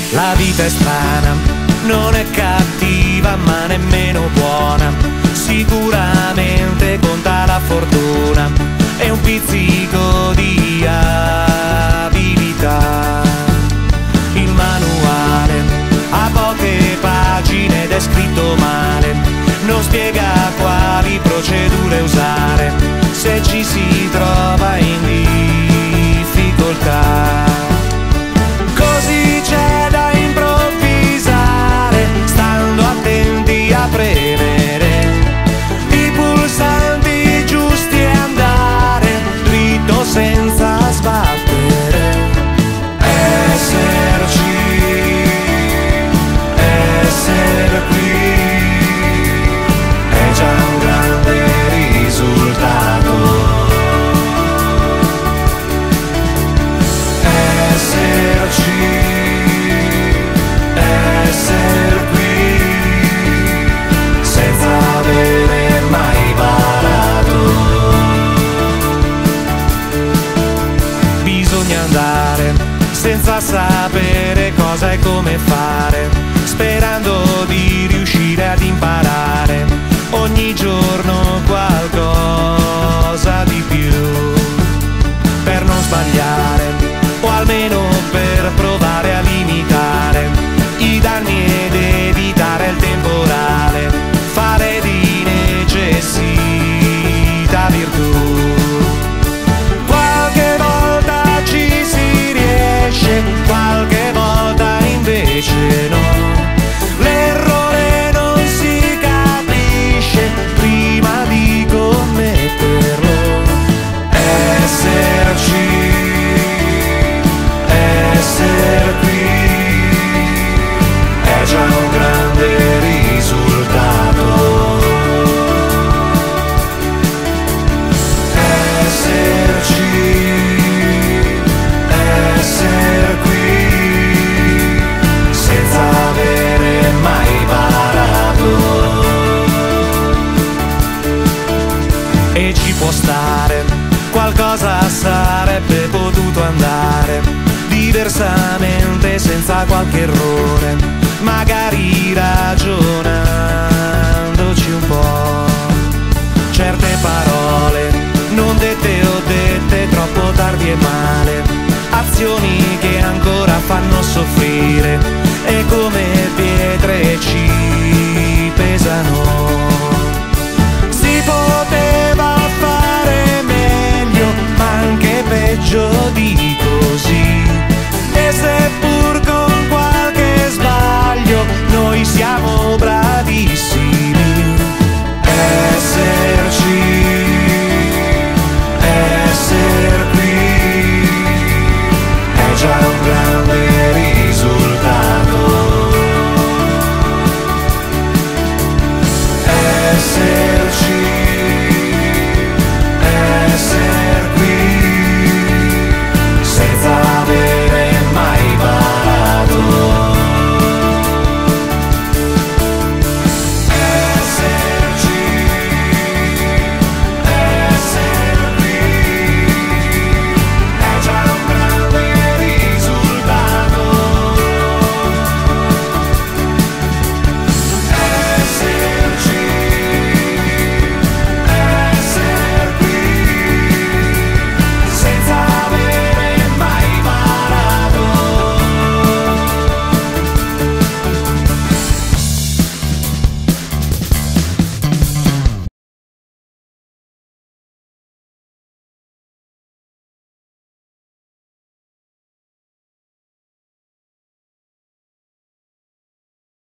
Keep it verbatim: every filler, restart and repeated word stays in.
La vita è strana, non è cattiva ma nemmeno buona. Sicuramente conta la fortuna e un pizzico di abilità. Il manuale ha poche pagine ed è scritto male, non spiega quali procedure usare se ci si trova in difficoltà. Così c'è da improvvisare, stando attenti a premere i pulsanti giusti e andare dritto senza sbattere. Esserci, essere qui è già un grande risultato. Esserci, essere qui senza avere mai barato. Bisogna andare senza sapere cosa e come fare, sperando di riuscire ad imparare ogni giorno qualcosa di più, per non sbagliare o almeno per provare a limitare i danni ed evitare il temporale, fare di necessità virtù. Qualche volta ci si riesce, qualche volta invece no. L'errore non si capisce prima di commetterlo. Esserci, essere qui è già un grande risultato. Esserci, essere qui senza avere mai barato. E ci può stare, qualcosa sarebbe potuto andare diversamente senza qualche errore, magari ragionandoci un po'. Certe parole non dette o dette troppo tardi e male, azioni che ancora fanno soffrire e come pietre ci pesano. Si poteva fare meglio, ma anche peggio di così, e seppur con qualche sbaglio noi siamo bravissimi. Esserci, essere qui è già un grande risultato. Essere